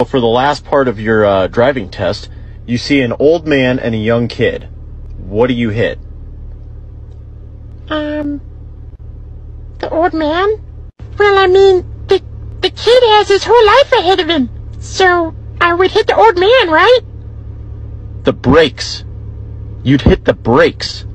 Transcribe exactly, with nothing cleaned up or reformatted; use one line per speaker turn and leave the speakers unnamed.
For the last part of your uh, driving test, you see an old man and a young kid. What do you hit?
Um, the old man? Well, I mean, the, the kid has his whole life ahead of him, so I would hit the old man, right?
The brakes. You'd hit the brakes.